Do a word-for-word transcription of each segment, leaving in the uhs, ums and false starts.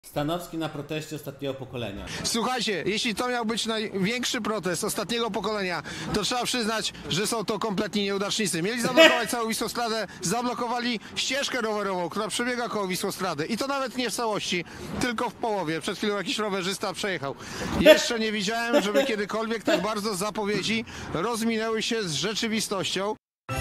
Stanowski na proteście ostatniego pokolenia. Słuchajcie, jeśli to miał być największy protest ostatniego pokolenia, to trzeba przyznać, że są to kompletni nieudacznicy. Mieli zablokować całą Wisłostradę, zablokowali ścieżkę rowerową, która przebiega koło Wisłostrady. I to nawet nie w całości, tylko w połowie. Przed chwilą jakiś rowerzysta przejechał. Jeszcze nie widziałem, żeby kiedykolwiek tak bardzo zapowiedzi rozminęły się z rzeczywistością.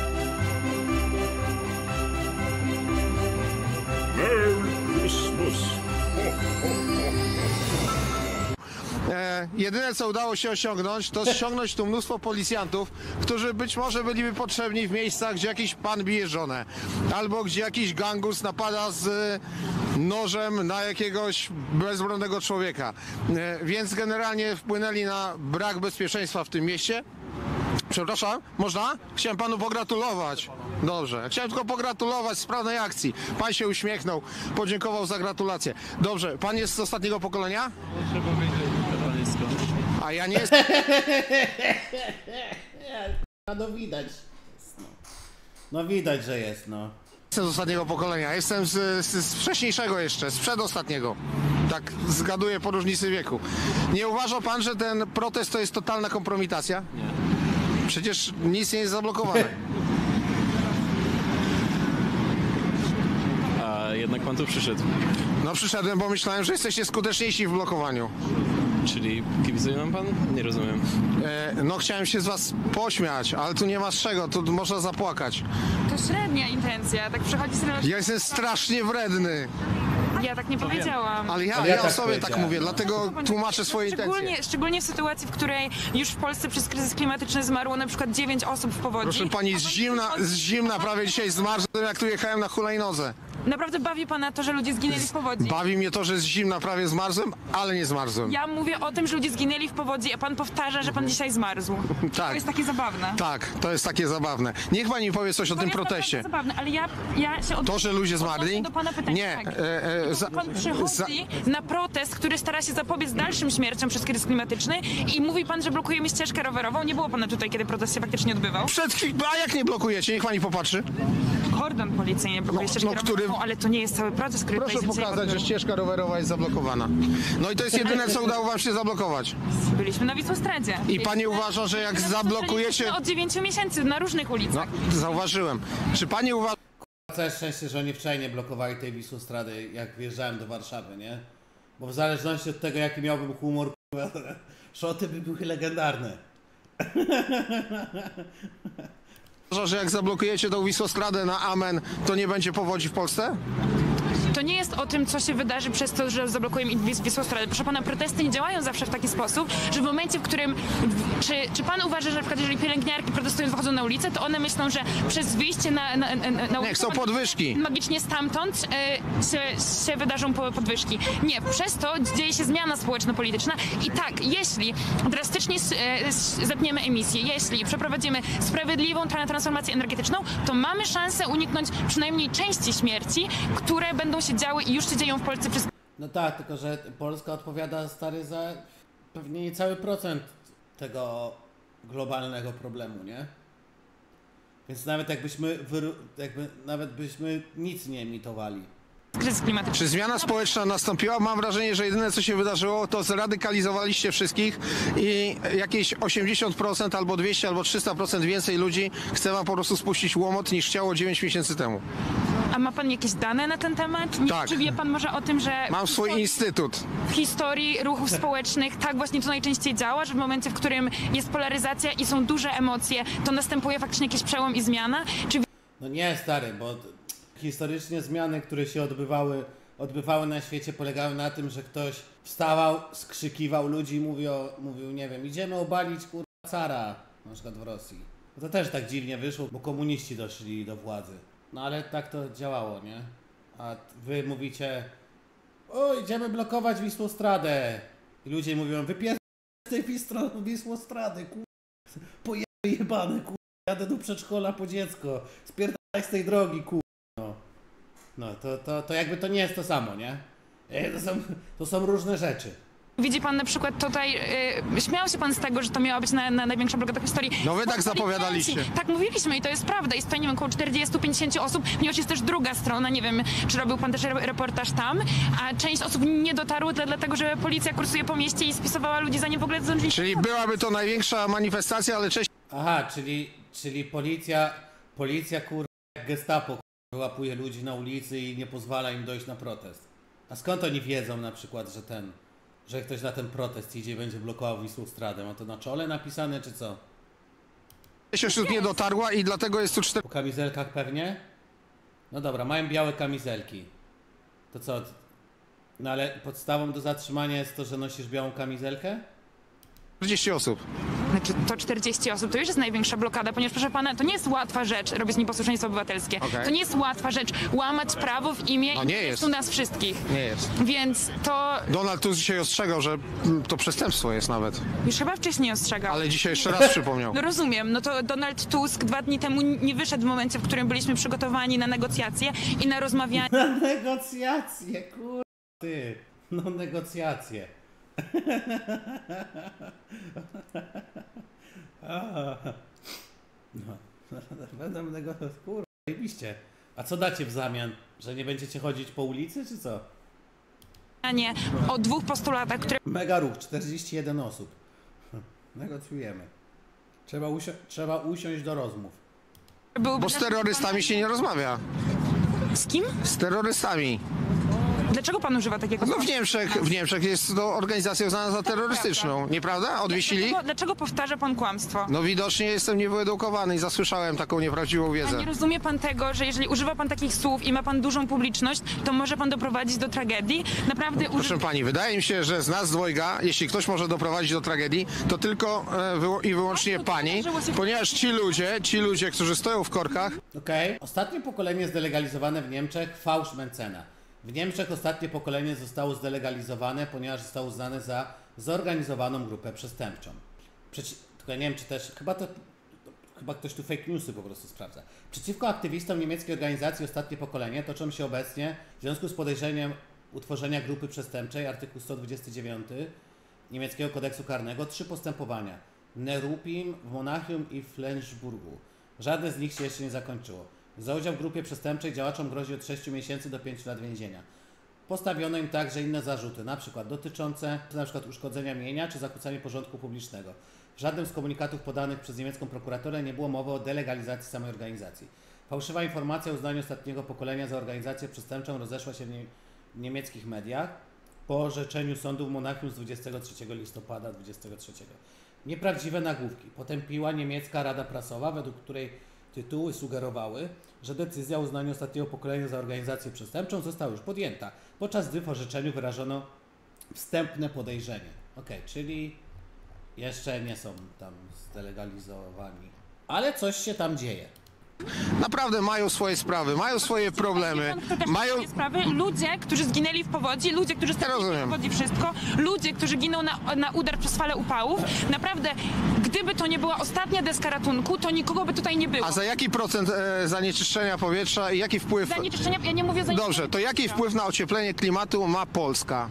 E, jedyne co udało się osiągnąć, to ściągnąć tu mnóstwo policjantów, którzy być może byliby potrzebni w miejscach, gdzie jakiś pan bije żonę, albo gdzie jakiś gangus napada z e, nożem na jakiegoś bezbronnego człowieka. E, więc generalnie wpłynęli na brak bezpieczeństwa w tym mieście. Przepraszam, można? Chciałem panu pogratulować. Dobrze, chciałem tylko pogratulować sprawnej akcji. Pan się uśmiechnął, podziękował za gratulacje. Dobrze, pan jest z ostatniego pokolenia? Trzeba wiedzieć, że pan jest skąd. A ja nie jestem. No widać. No widać, że jest, no. Jestem z ostatniego pokolenia, jestem z, z, z wcześniejszego jeszcze, z przedostatniego. Tak zgaduję po różnicy wieku. Nie uważa pan, że ten protest to jest totalna kompromitacja? Nie. Przecież nic nie jest zablokowane. A jednak pan tu przyszedł. No przyszedłem, bo myślałem, że jesteście skuteczniejsi w blokowaniu. Czyli kibicuje nam pan? Nie rozumiem. E, no chciałem się z was pośmiać, ale tu nie ma z czego, tu można zapłakać. To średnia intencja, tak przychodzi z Ja jestem strasznie wredny, Ja tak nie powiedziałam. ale ja, Ale ja ja o tak sobie tak powiedziałem. mówię, dlatego tłumaczę swoje intencje. Szczególnie, szczególnie w sytuacji, w której już w Polsce przez kryzys klimatyczny zmarło na przykład dziewięć osób w powodzi. Proszę pani, z zimna, z zimna prawie dzisiaj zmarzłem, jak tu jechałem na hulajnodze. Naprawdę bawi pana to, że ludzie zginęli w powodzi. Bawi mnie to, że z zimna prawie zmarzłem, ale nie zmarzłem. Ja mówię o tym, że ludzie zginęli w powodzi, a pan powtarza, że pan dzisiaj zmarzł. Tak. To jest takie zabawne. Tak, to jest takie zabawne. Niech pani powie coś o To tym jest naprawdę proteście. zabawne, ale ja, ja się od... To, że ludzie zmarli? odnoszę do pana pytania. Nie. Tak. E, e, za, Pan przychodzi za, na protest, który stara się zapobiec dalszym śmierciom przez kryzys klimatyczny i mówi pan, że blokujemy ścieżkę rowerową. Nie było pana tutaj, kiedy protest się faktycznie odbywał. przed chwilą, a jak nie blokujecie? Niech pani popatrzy. Kordon policyjny blokuje No, ścieżkę no, który- rowerową, ale to nie jest cały proces, który Proszę tutaj się dzisiaj pokazać, że odbył. ścieżka rowerowa jest zablokowana. No i to jest jedyne, co udało wam się zablokować. Byliśmy na Wisłostradzie. I pani uważa, że jak Byliśmy na zablokujecie... Wisłostradzie od dziewięciu miesięcy na różnych No, ulicach. zauważyłem. Czy pani uważa... Całe szczęście, że oni wczoraj nie blokowali tej Wisłostrady, jak wjeżdżałem do Warszawy, nie? Bo w zależności od tego, jaki miałbym humor, szoty by były legendarne. że jak zablokujecie tą Wisłostradę na amen, to nie będzie powodzi w Polsce? To nie jest o tym, co się wydarzy przez to, że zablokujemy Wis- Wisłostradę. Proszę pana, protesty nie działają zawsze w taki sposób, że w momencie, w którym... Czy, czy pan uważa, że na przykład jeżeli pielęgniarki protestują, wychodzą na ulicę, to one myślą, że przez wyjście na, na, na, na ulicę... Nie, chcą podwyżki. Magicznie stamtąd e, się, się wydarzą po- podwyżki. Nie, przez to dzieje się zmiana społeczno-polityczna i tak, jeśli drastycznie s- e, s- zepniemy emisję, jeśli przeprowadzimy sprawiedliwą tra- transformację energetyczną, to mamy szansę uniknąć przynajmniej części śmierci, które będą się działy i już się dzieją w Polsce przez... No tak, tylko że Polska odpowiada, stary, za pewnie niecały procent tego globalnego problemu, nie? Więc nawet jakbyśmy, wyru- jakby, nawet byśmy nic nie emitowali. kryzys klimatyczny. Czy zmiana społeczna nastąpiła? Mam wrażenie, że jedyne co się wydarzyło, to zradykalizowaliście wszystkich i jakieś osiemdziesiąt procent albo dwieście albo trzysta procent więcej ludzi chce wam po prostu spuścić łomot niż chciało dziewięć miesięcy temu. A ma pan jakieś dane na ten temat? Nie, Tak. Czy wie pan może o tym, że Mam w swój historii- instytut. w historii ruchów społecznych tak właśnie to najczęściej działa, że w momencie, w którym jest polaryzacja i są duże emocje, to następuje faktycznie jakiś przełom i zmiana? Czy No nie, stary, bo t- historycznie zmiany, które się odbywały, odbywały na świecie, polegały na tym, że ktoś wstawał, skrzykiwał ludzi i mówił, mówił, nie wiem, idziemy obalić kurwa cara, na przykład w Rosji. No to też tak dziwnie wyszło, bo komuniści doszli do władzy. No ale tak to działało, nie? A t- wy mówicie, o, idziemy blokować Wisłostradę. I ludzie mówią, wypierdź z tej Wisło- Wisłostrady, kurwa, pojeby jebane, kurwa, jadę do przedszkola po dziecko, spierdalaj z tej drogi, kurwa. No, no to, to, to jakby to nie jest to samo, nie? E, To są, to są różne rzeczy. Widzi pan na przykład tutaj, yy, śmiał się pan z tego, że to miała być na, na największa blokada w historii. No wy tak Powstali zapowiadaliście. chęci. Tak mówiliśmy i to jest prawda. I staniemy około czterdzieści do pięćdziesięciu osób, ponieważ jest też druga strona, nie wiem, czy robił pan też re- reportaż tam, a część osób nie dotarło dla, dlatego, że policja kursuje po mieście i spisowała ludzi, zanim w ogóle zdążyli. Czyli byłaby to największa manifestacja, ale cześć. Aha, czyli, czyli policja, policja kur... jak gestapo kur... wyłapuje ludzi na ulicy i nie pozwala im dojść na protest. A skąd oni wiedzą na przykład, że ten, że ktoś na ten protest idzie i będzie blokował Wisłostradę? Ma to na czole napisane, czy co? osób nie dotarła i dlatego jest tu Po kamizelkach pewnie? No dobra, mają białe kamizelki. To co? No ale podstawą do zatrzymania jest to, że nosisz białą kamizelkę? czterdzieści osób. Znaczy, to czterdzieści osób to już jest największa blokada, ponieważ proszę pana, to nie jest łatwa rzecz robić nieposłuszeństwo obywatelskie. Okej. To nie jest łatwa rzecz łamać prawo w imię No nie interesu jest. nas wszystkich. Nie jest. Więc to Donald Tusk dzisiaj ostrzegał, że mm, to przestępstwo jest nawet. już chyba wcześniej ostrzegał. Ale dzisiaj jeszcze raz przypomniał. No rozumiem, no to Donald Tusk dwa dni temu nie wyszedł w momencie, w którym byliśmy przygotowani na negocjacje i na rozmawianie. Na negocjacje, kur... Ty, no negocjacje. No, będą negocjacje, kur... Zajebiście. A co dacie w zamian? Że nie będziecie chodzić po ulicy, czy co? O dwóch postulatach, które Mega ruch, czterdzieści jeden osób. Negocjujemy. Trzeba, usio- trzeba usiąść do rozmów. byłyby... Bo z terrorystami się nie rozmawia. Z kim? Z terrorystami. Dlaczego pan używa takiego No w słowa? Niemczech, w Niemczech jest to organizacja uznana za terrorystyczną, nieprawda? Odwiesili? Dlaczego, dlaczego powtarza pan kłamstwo? No widocznie jestem niewyedukowany i zasłyszałem taką nieprawdziwą A wiedzę. nie rozumie pan tego, że jeżeli używa pan takich słów i ma pan dużą publiczność, to może pan doprowadzić do tragedii? Naprawdę Proszę uży... pani, wydaje mi się, że z nas dwojga, jeśli ktoś może doprowadzić do tragedii, to tylko e, wyło- i wyłącznie Tak, to pani, zdarzyło się- ponieważ ci ludzie, ci ludzie, którzy stoją w korkach, Okej. Ostatnie pokolenie zdelegalizowane w Niemczech, Fausch Mencena. W Niemczech ostatnie pokolenie zostało zdelegalizowane, ponieważ zostało uznane za zorganizowaną grupę przestępczą. Przeci- Tylko ja nie wiem, czy też, chyba to, to, chyba ktoś tu fake newsy po prostu sprawdza. Przeciwko aktywistom niemieckiej organizacji Ostatnie Pokolenie toczą się obecnie, w związku z podejrzeniem utworzenia grupy przestępczej, artykuł sto dwudziesty dziewiąty niemieckiego kodeksu karnego, trzy postępowania. W Nerupim, w Monachium i w Flensburgu. Żadne z nich się jeszcze nie zakończyło. Za udział w grupie przestępczej działaczom grozi od sześciu miesięcy do pięciu lat więzienia. Postawiono im także inne zarzuty, na przykład dotyczące na przykład uszkodzenia mienia czy zakłócania porządku publicznego. W żadnym z komunikatów podanych przez niemiecką prokuraturę nie było mowy o delegalizacji samej organizacji. Fałszywa informacja o uznaniu Ostatniego Pokolenia za organizację przestępczą rozeszła się w, nie, w niemieckich mediach po orzeczeniu sądu w Monachium z dwudziestego trzeciego listopada dwudziestego trzeciego. Nieprawdziwe nagłówki potępiła niemiecka Rada Prasowa, według której tytuły sugerowały, że decyzja o uznaniu Ostatniego Pokolenia za organizację przestępczą została już podjęta, podczas gdy w orzeczeniu wyrażono wstępne podejrzenie. Okej, czyli jeszcze nie są tam zdelegalizowani. Ale coś się tam dzieje. naprawdę mają swoje sprawy, mają swoje problemy, Wie pan, kto też mają... takie sprawy? Ludzie, którzy zginęli w powodzi, ludzie, którzy stracili w rozumiem. powodzi wszystko, ludzie, którzy giną na, na udar przez falę upałów. Naprawdę, gdyby to nie była ostatnia deska ratunku, to nikogo by tutaj nie było. A za jaki procent e, zanieczyszczenia powietrza i jaki wpływ... Zanieczyszczenia, ja nie mówię o zanieczyszczeniu. Dobrze, to jaki wpływ na ocieplenie klimatu ma Polska?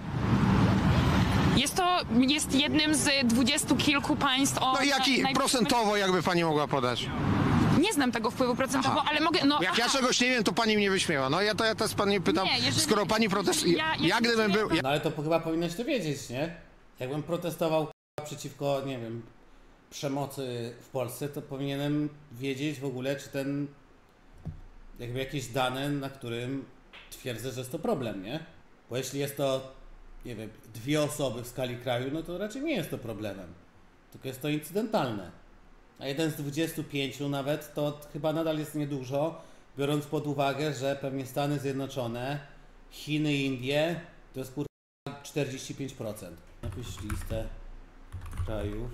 Jest to jest jednym z dwudziestu kilku państw o... No i jaki naj- procentowo, jakby pani mogła podać? Nie znam tego wpływu procentowego, ale mogę... No, Jak ja aha. czegoś nie wiem, to pani mnie wyśmiewa. No ja to ja teraz pani pytam, Nie, jeżeli- skoro pani protestuje... Ja- Ja, ja gdybym nie był... Ja, No ale to chyba powinnaś to wiedzieć, nie? Jakbym protestował k***a, przeciwko, nie wiem, przemocy w Polsce, to powinienem wiedzieć w ogóle, czy ten, jakby jakieś dane, na którym twierdzę, że jest to problem, nie? Bo jeśli jest to, nie wiem, dwie osoby w skali kraju, no to raczej nie jest to problemem. Tylko jest to incydentalne. A jeden z dwudziestu pięciu nawet, to chyba nadal jest niedużo, biorąc pod uwagę, że pewnie Stany Zjednoczone, Chiny i Indie to jest kurwa czterdzieści pięć procent. Napisz listę krajów,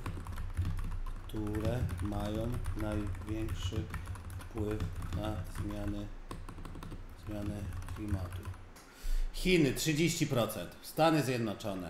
które mają największy wpływ na zmiany, zmiany klimatu. Chiny trzydzieści procent, Stany Zjednoczone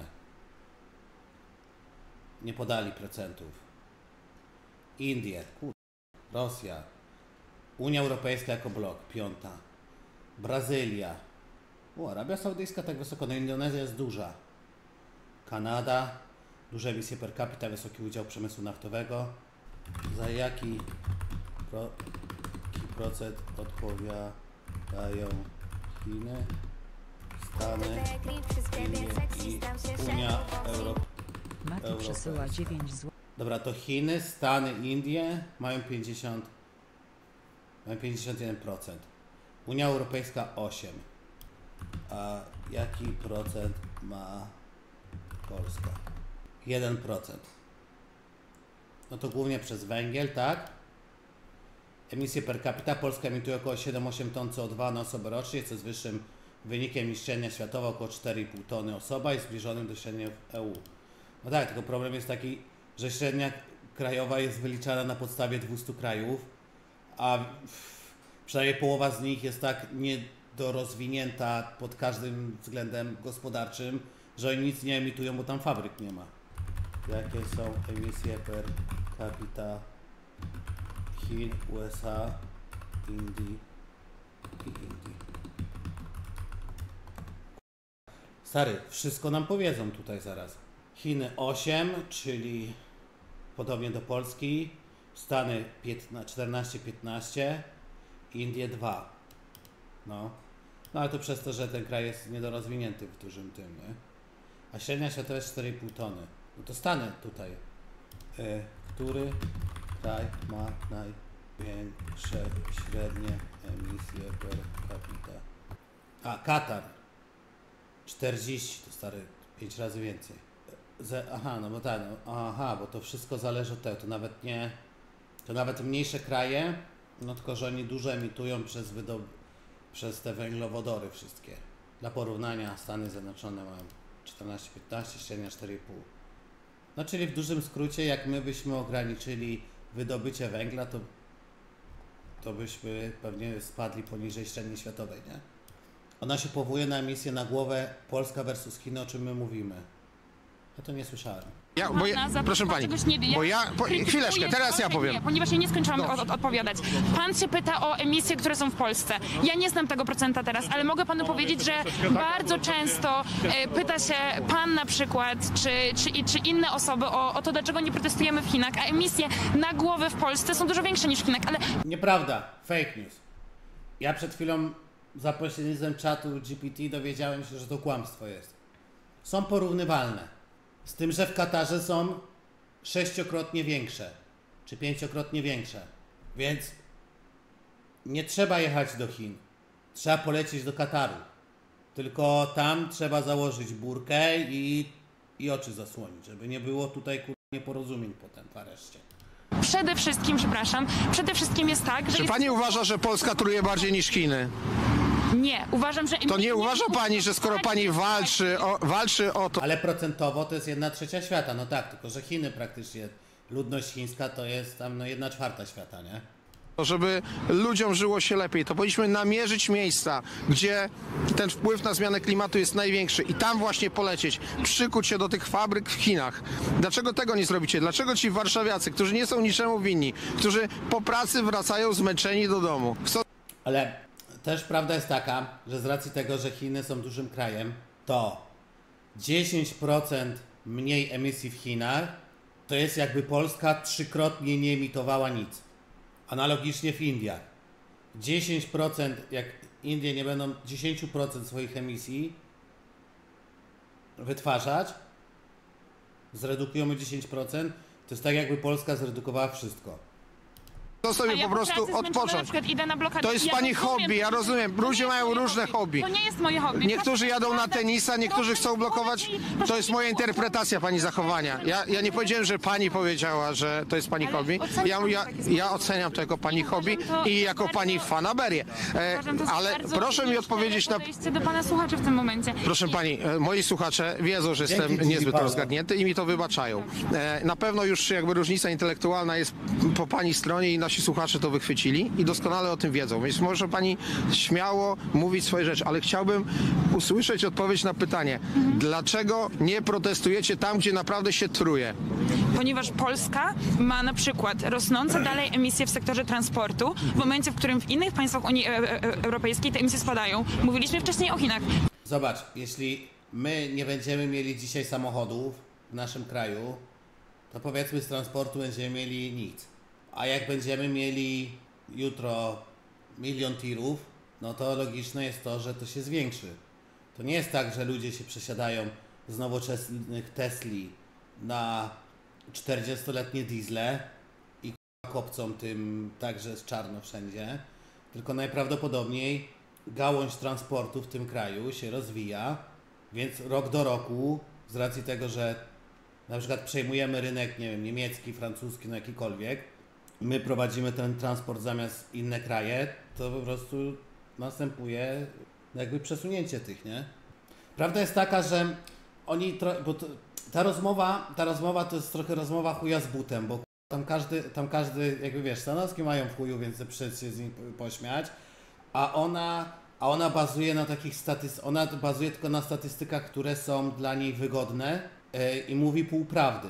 nie podali procentów. Indie, kur... Rosja, Unia Europejska jako blok, piąta, Brazylia, o, Arabia Saudyjska tak wysoko, no Indonezja jest duża, Kanada, duże emisje per capita, wysoki udział przemysłu naftowego. Za jaki, pro, jaki procent odpowiadają Chiny, Stany, Indie i Unia Europejska? Mati przesyła dziewięć zł. Dobra, to Chiny, Stany, Indie mają pięćdziesiąt, mają pięćdziesiąt jeden procent. Unia Europejska osiem procent. A jaki procent ma Polska? jeden procent. No to głównie przez węgiel, tak? Emisje per capita. Polska emituje około siedem do ośmiu ton C O dwa na osobę rocznie, co jest wyższym wynikiem niż średnia światowa, około cztery i pół tony osoba i zbliżonym do średniej w E U. No tak, tylko problem jest taki, że średnia krajowa jest wyliczana na podstawie dwustu krajów, a przynajmniej połowa z nich jest tak niedorozwinięta pod każdym względem gospodarczym, że oni nic nie emitują, bo tam fabryk nie ma. Jakie są emisje per capita Chin, U S A, Indii i Indii? Stary, wszystko nam powiedzą tutaj zaraz. Chiny osiem, czyli podobnie do Polski, Stany czternaście piętnaście, Indie dwa. No. No ale to przez to, że ten kraj jest niedorozwinięty w dużym tym, nie? A średnia światowa jest cztery i pół tony. No to Stany tutaj. E, który kraj ma największe średnie emisje per capita? A, Katar. czterdzieści, to stary, pięć razy więcej. Z, aha, no bo tak, no, aha, bo to wszystko zależy od tego, to nawet nie, to nawet mniejsze kraje, no tylko, że oni dużo emitują przez wydob przez te węglowodory wszystkie. Dla porównania Stany Zjednoczone mają czternaście piętnaście, średnia cztery i pół. No czyli w dużym skrócie, jak my byśmy ograniczyli wydobycie węgla, to, to byśmy pewnie spadli poniżej średniej światowej, nie? Ona się powołuje na emisję na głowę Polska versus Chiny, o czym my mówimy. Ja to nie słyszałem. Ja, bo ja, proszę pani, bo ja, po, chwileczkę, teraz ja powiem. Nie, ponieważ ja nie skończyłam od, od, odpowiadać. Pan się pyta o emisje, które są w Polsce. Ja nie znam tego procenta teraz, ale mogę panu powiedzieć, że bardzo często e, pyta się pan na przykład, czy, czy, czy inne osoby o, o to, dlaczego nie protestujemy w Chinach, a emisje na głowę w Polsce są dużo większe niż w Chinach, ale... Nieprawda, fake news. Ja przed chwilą za pośrednictwem czatu G P T dowiedziałem się, że to kłamstwo jest. Są porównywalne. Z tym, że w Katarze są sześciokrotnie większe, czy pięciokrotnie większe. Więc nie trzeba jechać do Chin. Trzeba polecieć do Kataru. Tylko tam trzeba założyć burkę i, i oczy zasłonić, żeby nie było tutaj kur... nieporozumień potem w areszcie. Przede wszystkim, przepraszam, przede wszystkim jest tak, że... Czy pani uważa, że Polska truje bardziej niż Chiny? Nie, uważam, że... To nie uważa pani, że skoro pani walczy o, walczy o to... Ale procentowo to jest jedna trzecia świata, no tak, tylko że Chiny praktycznie, ludność chińska to jest tam no jedna czwarta świata, nie? Żeby ludziom żyło się lepiej, to powinniśmy namierzyć miejsca, gdzie ten wpływ na zmianę klimatu jest największy i tam właśnie polecieć, przykuć się do tych fabryk w Chinach. Dlaczego tego nie zrobicie? Dlaczego ci warszawiacy, którzy nie są niczemu winni, którzy po pracy wracają zmęczeni do domu? Chcą... Ale też prawda jest taka, że z racji tego, że Chiny są dużym krajem, to dziesięć procent mniej emisji w Chinach to jest jakby Polska trzykrotnie nie emitowała nic. Analogicznie w Indiach. dziesięć procent, jak Indie nie będą dziesięć procent swoich emisji wytwarzać, zredukujemy dziesięć procent, to jest tak jakby Polska zredukowała wszystko. To sobie A ja po prostu pracy zmęczona odpocząć. na przykład idę na blokadę. To jest Ja pani rozumiem, hobby, ja to- rozumiem. to nie Ludzie jest mają moje różne hobby. To nie jest moje hobby. Niektórzy jadą na Proszę tenisa, niektórzy proszę chcą blokować. proszę To jest moja interpretacja pani zachowania. Ja, ja nie powiedziałem, że pani powiedziała, że to jest pani Ale hobby. oceniam Ja, ja, takie słowa. ja oceniam to jako pani hobby Uważam to i jako bardzo- pani fanaberię. E, Uważam, to jest ale bardzo proszę mi nieszczere odpowiedzieć na... podejście do pana słuchaczy w tym momencie. Proszę pani, e, moi słuchacze wiedzą, że jestem Dzięki ci, niezbyt Paweł. rozgadnięty i mi to wybaczają. E, Na pewno już jakby różnica intelektualna jest po pani stronie i nasi słuchacze to wychwycili i doskonale o tym wiedzą, więc może pani śmiało mówić swoje rzeczy, ale chciałbym usłyszeć odpowiedź na pytanie, dlaczego nie protestujecie tam, gdzie naprawdę się truje? Ponieważ Polska ma na przykład rosnące dalej emisje w sektorze transportu, w momencie, w którym w innych państwach Unii e- e- Europejskiej te emisje spadają. Mówiliśmy wcześniej o Chinach. Zobacz, jeśli my nie będziemy mieli dzisiaj samochodów w naszym kraju, to powiedzmy z transportu będziemy mieli nic. A jak będziemy mieli jutro milion tirów, no to logiczne jest to, że to się zwiększy. To nie jest tak, że ludzie się przesiadają z nowoczesnych Tesli na czterdziestoletnie diesle i kopcą tym także jest czarno wszędzie, tylko najprawdopodobniej gałąź transportu w tym kraju się rozwija, więc rok do roku, z racji tego, że na przykład przejmujemy rynek, nie wiem, niemiecki, francuski, no jakikolwiek, my prowadzimy ten transport zamiast inne kraje, to po prostu następuje jakby przesunięcie tych, nie? Prawda jest taka, że oni, tro- bo to, ta rozmowa, ta rozmowa to jest trochę rozmowa chuja z butem, bo tam każdy, tam każdy, jakby wiesz, Stanowski mają w chuju, więc przyjść się z nim pośmiać, a ona, a ona bazuje na takich statystykach, ona bazuje tylko na statystykach, które są dla niej wygodne yy, i mówi półprawdy.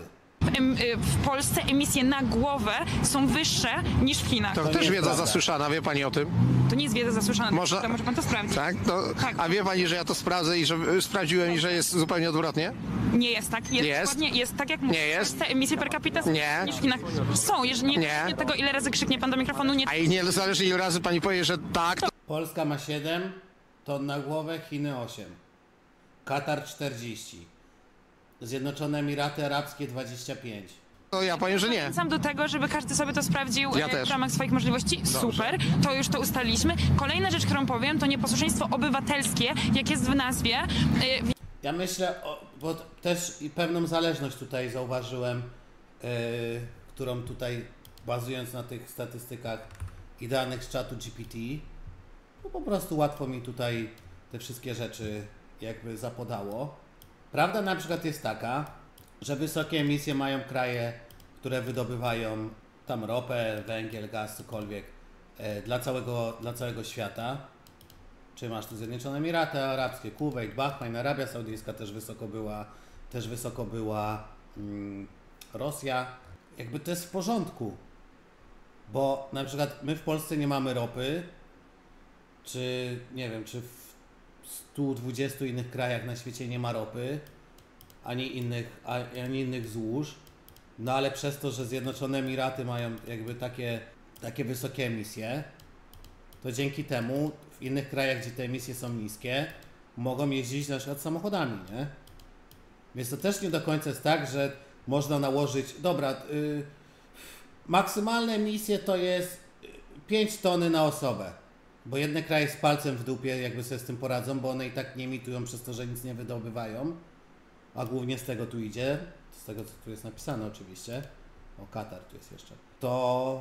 W Polsce emisje na głowę są wyższe niż w Chinach. To, To też nie wiedza jest prawda. zasłyszana, wie pani o tym? To nie jest wiedza zasłyszana, Można- to może pan to sprawdzić. Tak? To, Tak. A wie pani, że ja to sprawdzę i że y, sprawdziłem i że jest zupełnie odwrotnie? Nie jest tak. Jest, Jest? dokładnie- jest tak jak mówię. Nie jest? W Polsce emisje per capita są Nie. niż w Chinach. Są, jeżeli nie, Nie. nie tego, ile razy krzyknie pan do mikrofonu, nie. A i nie zależy ile razy pani powie, że tak, to Polska ma siedem ton na głowę, Chiny osiem, Katar czterdzieści, Zjednoczone Emiraty Arabskie dwadzieścia pięć. to ja powiem, że nie. Zachęcam do tego, żeby każdy sobie to sprawdził Ja e, też. w ramach swoich możliwości. Super, to już to ustaliliśmy. Kolejna rzecz, którą powiem, to nieposłuszeństwo obywatelskie, jak jest w nazwie. E, Ja myślę, o, bo też i pewną zależność tutaj zauważyłem, yy, którą tutaj bazując na tych statystykach i danych z czatu G P T, no po prostu łatwo mi tutaj te wszystkie rzeczy jakby zapodało. Prawda na przykład jest taka, że wysokie emisje mają kraje, które wydobywają tam ropę, węgiel, gaz, cokolwiek e, dla, całego, dla całego świata. Czy masz tu Zjednoczone Emiraty Arabskie, Kuwait, Bahrain, Arabia Saudyjska też wysoko była, też wysoko była mm, Rosja. Jakby to jest w porządku, bo na przykład my w Polsce nie mamy ropy, czy nie wiem, czy w stu dwudziestu innych krajach na świecie nie ma ropy, ani innych, a- ani innych złóż, no ale przez to, że Zjednoczone Emiraty mają jakby takie, takie wysokie emisje, to dzięki temu w innych krajach, gdzie te emisje są niskie, mogą jeździć na przykład samochodami, nie? Więc to też nie do końca jest tak, że można nałożyć, dobra, y, maksymalne emisje to jest pięć tony na osobę, bo jedne kraje z palcem w dupie jakby sobie z tym poradzą, bo one i tak nie emitują przez to, że nic nie wydobywają, a głównie z tego tu idzie, z tego co tu jest napisane oczywiście, o Katar tu jest jeszcze, to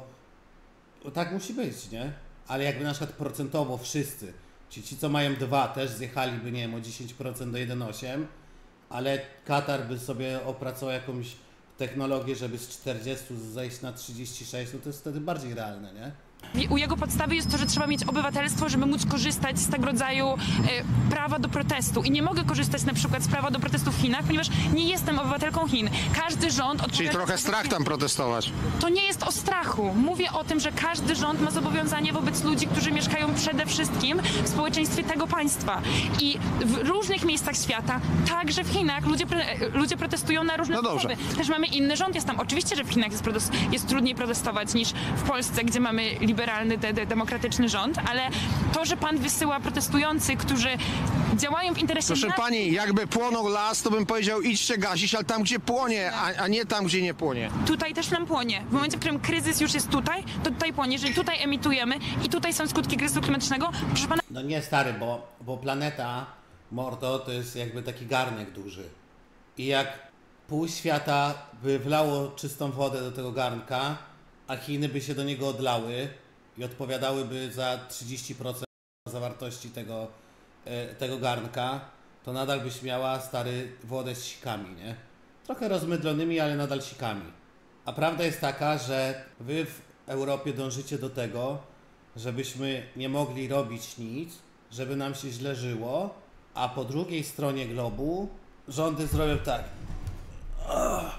to tak musi być, nie? Ale jakby na przykład procentowo wszyscy, ci, ci co mają dwa też zjechaliby, nie wiem, o dziesięć procent do jeden przecinek osiem, ale Katar by sobie opracował jakąś technologię, żeby z czterdziestu zejść na trzydzieści sześć, no to jest wtedy bardziej realne, nie? U jego podstawy jest to, że trzeba mieć obywatelstwo, żeby móc korzystać z tego rodzaju e, prawa do protestu. I nie mogę korzystać na przykład z prawa do protestu w Chinach, ponieważ nie jestem obywatelką Chin. Każdy rząd Czyli odpowiada trochę za strach swoje- tam protestować. To nie jest o strachu. Mówię o tym, że każdy rząd ma zobowiązanie wobec ludzi, którzy mieszkają przede wszystkim w społeczeństwie tego państwa. I w różnych miejscach świata, także w Chinach, ludzie, pre- ludzie protestują na różne No dobrze. sposoby. Też mamy inny rząd, jest tam. Oczywiście, że w Chinach jest, protes- jest trudniej protestować niż w Polsce, gdzie mamy liberalny, de- de- demokratyczny rząd, ale to, że pan wysyła protestujących, którzy działają w interesie Proszę nas- pani, jakby płonął las, to bym powiedział idźcie gasić, ale tam gdzie płonie, a, a nie tam gdzie nie płonie. Tutaj też nam płonie. W momencie, w którym kryzys już jest tutaj, to tutaj płonie. Jeżeli tutaj emitujemy i tutaj są skutki kryzysu klimatycznego, proszę pana, No nie stary, bo, bo planeta, mordo, to jest jakby taki garnek duży. I jak pół świata by wlało czystą wodę do tego garnka, a Chiny by się do niego odlały i odpowiadałyby za trzydzieści procent zawartości tego, e, tego garnka, to nadal byś miała, stary, wodę z sikami, nie? Trochę rozmydlonymi, ale nadal sikami. A prawda jest taka, że wy w Europie dążycie do tego, żebyśmy nie mogli robić nic, żeby nam się źle żyło, a po drugiej stronie globu rządy zrobią tak. Ugh.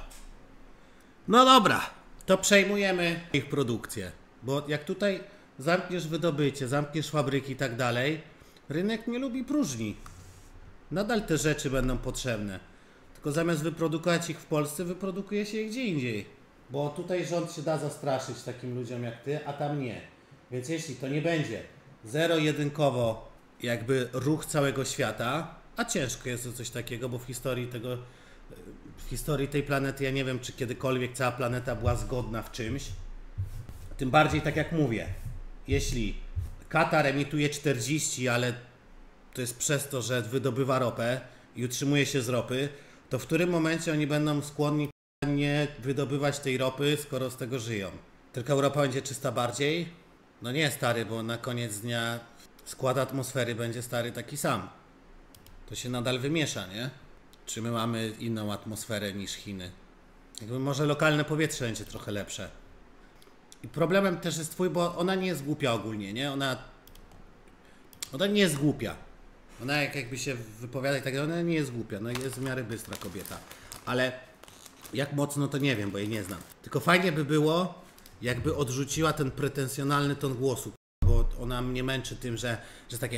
No dobra, to przejmujemy ich produkcję. Bo jak tutaj zamkniesz wydobycie, zamkniesz fabryki i tak dalej, rynek nie lubi próżni. Nadal te rzeczy będą potrzebne. Tylko zamiast wyprodukować ich w Polsce, wyprodukuje się je gdzie indziej. Bo tutaj rząd się da zastraszyć takim ludziom jak ty, a tam nie. Więc jeśli to nie będzie zero-jedynkowo jakby ruch całego świata, a ciężko jest o coś takiego, bo w historii tego, w historii tej planety ja nie wiem, czy kiedykolwiek cała planeta była zgodna w czymś. Tym bardziej tak jak mówię, jeśli Katar emituje czterdzieści, ale to jest przez to, że wydobywa ropę i utrzymuje się z ropy, to w którym momencie oni będą skłonni nie wydobywać tej ropy, skoro z tego żyją? Tylko Europa będzie czysta bardziej? No nie, stary, bo na koniec dnia skład atmosfery będzie, stary, taki sam. To się nadal wymiesza, nie? Czy my mamy inną atmosferę niż Chiny? Jakby może lokalne powietrze będzie trochę lepsze. I problemem też jest twój, bo ona nie jest głupia ogólnie, nie? Ona... Ona nie jest głupia. Ona jak, jakby się wypowiada i tak, ona nie jest głupia. No jest w miarę bystra kobieta. Ale jak mocno to nie wiem, bo jej nie znam. Tylko fajnie by było, jakby odrzuciła ten pretensjonalny ton głosu, bo ona mnie męczy tym, że, że takie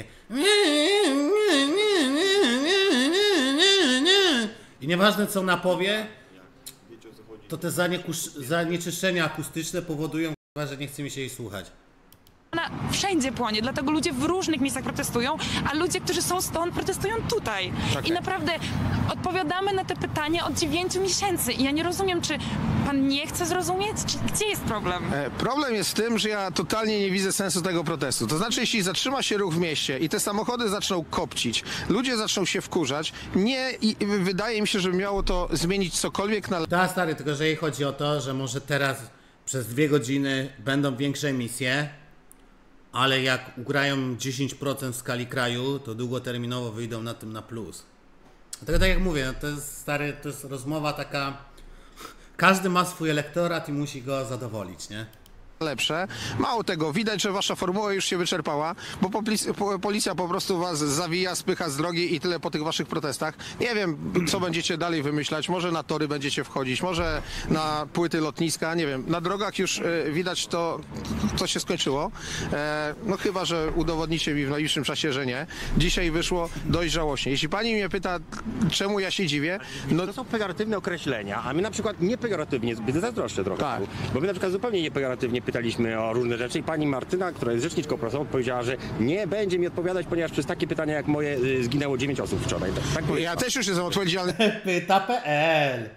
i nieważne co ona powie, to te zanieczyszczenia akustyczne powodują, że nie chce mi się jej słuchać. Ona wszędzie płonie, dlatego ludzie w różnych miejscach protestują, a ludzie, którzy są stąd, protestują tutaj. Okay. I naprawdę odpowiadamy na te pytania od dziewięciu miesięcy i ja nie rozumiem, czy pan nie chce zrozumieć, czy gdzie jest problem? E, problem jest w tym, że ja totalnie nie widzę sensu tego protestu. To znaczy, jeśli zatrzyma się ruch w mieście i te samochody zaczną kopcić, ludzie zaczną się wkurzać, nie i wydaje mi się, że miało to zmienić cokolwiek na... Tak, stary, tylko że jej chodzi o to, że może teraz przez dwie godziny będą większe emisje, ale jak ugrają dziesięć procent w skali kraju, to długoterminowo wyjdą na tym na plus. Dlatego tak jak mówię, no to jest, stary, to jest rozmowa taka... Każdy ma swój elektorat i musi go zadowolić, nie? lepsze. Mało tego, widać, że wasza formuła już się wyczerpała, bo policja, policja po prostu was zawija, spycha z drogi i tyle po tych waszych protestach. Nie wiem, co będziecie dalej wymyślać. Może na tory będziecie wchodzić, może na płyty lotniska, nie wiem. Na drogach już e, widać to, co się skończyło. E, no chyba, że udowodnicie mi w najbliższym czasie, że nie. Dzisiaj wyszło dość żałośnie. Jeśli pani mnie pyta, czemu ja się dziwię, no... To są pejoratywne określenia, a my na przykład niepejoratywnie, zbyt zazdroszczę trochę. Tak. Bo my na przykład zupełnie niepejoratywnie pytaliśmy o różne rzeczy i pani Martyna, która jest rzeczniczką prasową, powiedziała, że nie będzie mi odpowiadać, ponieważ przez takie pytania jak moje y, zginęło dziewięć osób wczoraj. Tak, tak Ja powiedziała. też już jestem odpowiedzialny Pyta kropka pe el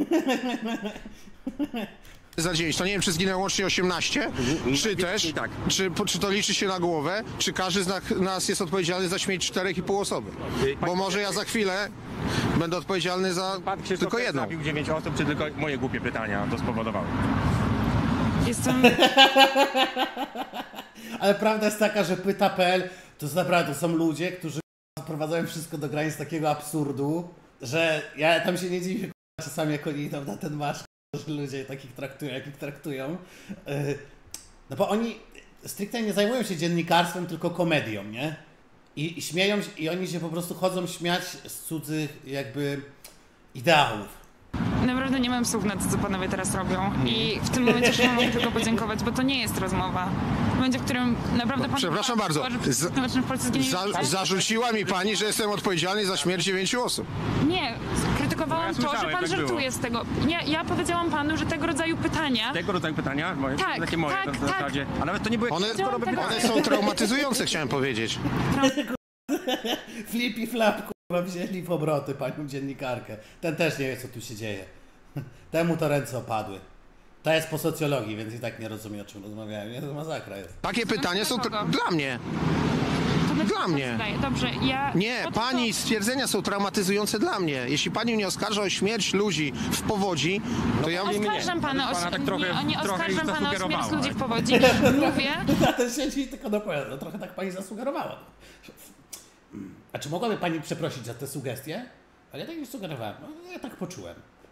za dziewięć. To nie wiem, czy zginęło łącznie osiemnaście, czy też, tak. czy, czy to liczy się na głowę, czy każdy z nas jest odpowiedzialny za śmierć czterech i pół osoby. Bo może ja za chwilę będę odpowiedzialny za Pan Krzysztof tylko też jedną. zabił dziewięć osób, czy tylko moje głupie pytania to spowodowały? Jestem... Ale prawda jest taka, że pyta kropka pe el to jest naprawdę, to są ludzie, którzy sprowadzają wszystko do granic takiego absurdu, że ja tam się nie dziwię czasami, jak oni idą na ten marsz, że ludzie takich traktują, jakich traktują. No bo oni stricte nie zajmują się dziennikarstwem, tylko komedią, nie? I, i śmieją się, i oni się po prostu chodzą śmiać z cudzych jakby ideałów. Naprawdę nie mam słów na to, co panowie teraz robią. I w tym momencie już mogę tylko podziękować, bo to nie jest rozmowa. W momencie, w którym naprawdę pan... Przepraszam bardzo. Za, w Polsce zginie... Za, zarzuciła mi pani, że jestem odpowiedzialny za śmierć dziewięciu osób. Nie, krytykowałam No ja to, że słyszałem, pan tak żartuje z tego. Ja, ja powiedziałam panu, że tego rodzaju pytania... Tego rodzaju pytania? Moje, Tak, takie moje tak, w tak. zasadzie. A nawet to nie były One, jakieś choroby tak. pytania. one są traumatyzujące, chciałem powiedzieć. Flip i flap, kurwa, wzięli w obroty panią dziennikarkę. Ten też nie wie, co tu się dzieje. Temu to ręce opadły. To jest po socjologii, więc i tak nie rozumie, o czym rozmawiałem. Nie, to masakra jest. Takie pytania są tra- dla mnie. To my- Dla mnie. Zdaję. Dobrze, ja... Nie, no to pani co? stwierdzenia są traumatyzujące dla mnie. Jeśli pani mnie oskarża o śmierć ludzi w powodzi, to ja... Oskarżam pana o, Pana tak nie, trochę- nie trochę oskarżam już pana o śmierć zasugerowała. ludzi w powodzi. Mówię, Ja ten siedzi i tylko dopowiada. No, trochę tak pani zasugerowała. A czy mogłaby pani przeprosić za te sugestie? Ale ja tak nie sugerowałem. No, ja tak poczułem.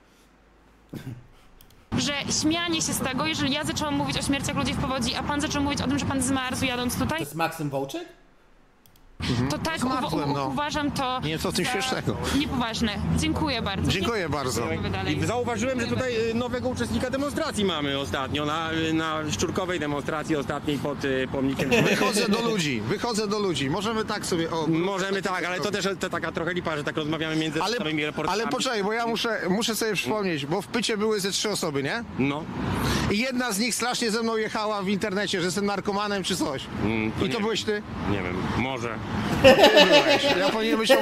że śmianie się z tego, jeżeli ja zaczęłam mówić o śmierciach ludzi w powodzi, a pan zaczął mówić o tym, że pan zmarzł jadąc To tutaj, jest Maksym Wołczyk? To tak Zmartłem, uwa- no. uważam to Nie, co w tym za śmiesznego. niepoważne. Dziękuję bardzo. Dziękuję bardzo. Dziękuję dalej. I zauważyłem, że tutaj y, nowego uczestnika demonstracji mamy ostatnio, na, y, na szczurkowej demonstracji ostatniej pod y, pomnikiem. Wychodzę do ludzi, wychodzę do ludzi. Możemy tak sobie... O, Możemy tak, ale to też to taka trochę lipa, że tak rozmawiamy między ale, samymi reporterami. ale poczekaj, bo ja muszę, muszę sobie przypomnieć, bo w Pycie były ze trzy osoby, nie? No. I jedna z nich strasznie ze mną jechała w internecie, że jestem narkomanem czy coś. Mm, I to nie, byłeś ty? Nie wiem, może. Ty byłeś. Ja powinienem być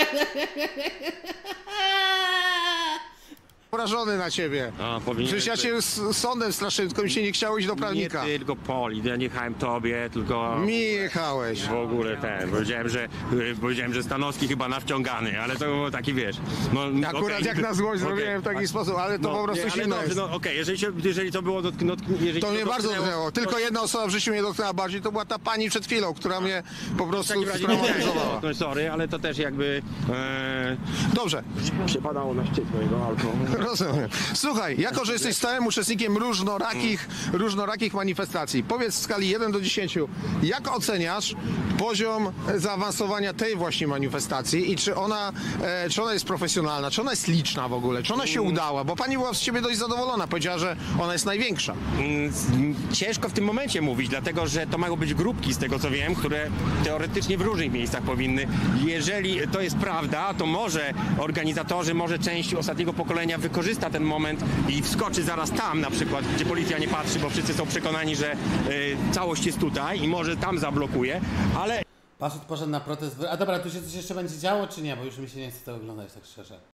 obrażony na ciebie. A, powinien Przecież ja być. cię z sądem straszyłem, tylko mi się nie chciało iść do prawnika. Nie tylko Poli, ja nie jechałem tobie, tylko Mi jechałeś. w ogóle ten. Powiedziałem, że y, powiedziałem, że Stanowski chyba nawciągany, ale to było taki, wiesz. No, Akurat okej. jak na złość Okej. zrobiłem w taki sposób, ale to No, po prostu nie, ale silne dobrze, jest. no okej, jeżeli, się- jeżeli to było dotknąć, jeżeli To mnie bardzo dotknęło, dotknęło. Tylko to- jedna osoba w życiu mnie dotknęła bardziej, to była ta pani przed chwilą, która mnie po w prostu takim razie nie straumatyzowała. chciałem, sorry, ale to też jakby e, Dobrze, przypadało na szczyt mojego alkoholu. rozumiem. Słuchaj, jako że jesteś stałym uczestnikiem różnorakich, różnorakich manifestacji, powiedz w skali jeden do dziesięciu, jak oceniasz poziom zaawansowania tej właśnie manifestacji i czy ona, e, czy ona jest profesjonalna, czy ona jest liczna w ogóle, czy ona się udała, bo pani była z ciebie dość zadowolona, powiedziała, że ona jest największa. Mm, Ciężko w tym momencie mówić, dlatego że to mają być grupki, z tego co wiem, które teoretycznie w różnych miejscach powinny. Jeżeli to jest prawda, to może organizatorzy, może część ostatniego pokolenia wykorzysta ten moment i wskoczy zaraz tam na przykład, gdzie policja nie patrzy, bo wszyscy są przekonani, że y, całość jest tutaj i może tam zablokuje, ale Pasut poszedł na protest. A dobra, tu się coś jeszcze będzie działo, czy nie? Bo już mi się nie chce to oglądać, tak szczerze.